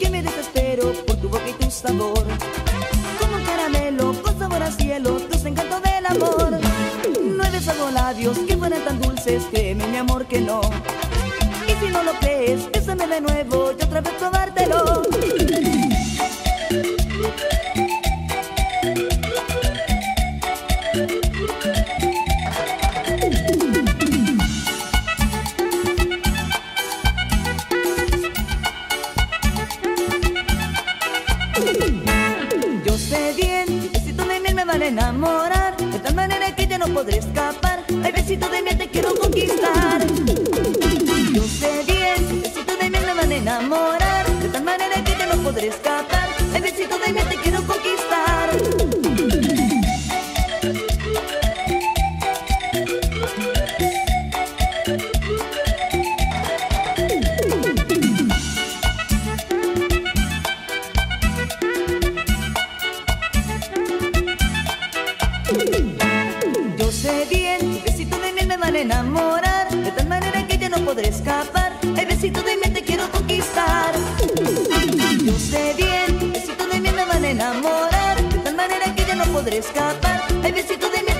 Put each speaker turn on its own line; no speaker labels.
que me desespero por tu boca y tu sabor. Como un caramelo con sabor a cielo, tus encantos del amor. 9 labios que fueran tan dulces, créeme mi amor que no. Y si no lo crees, bésame de nuevo y otra vez probártelo. Yo sé bien, besitos de miel me van a enamorar, de tal manera que ya no podré escapar. Ay, besitos de miel te quiero conquistar. Yo sé bien, besitos de miel me van a enamorar, de tal manera que ya no podré escapar. Ay, besitos de miel te quiero conquistar. Yo sé bien, besitos de miel me van a enamorar, de tal manera que ya no podré escapar. Ay, besitos de miel te quiero conquistar. Yo sé bien, besitos de miel me van a enamorar, de tal manera que ya no podré escapar. Ay, besitos de miel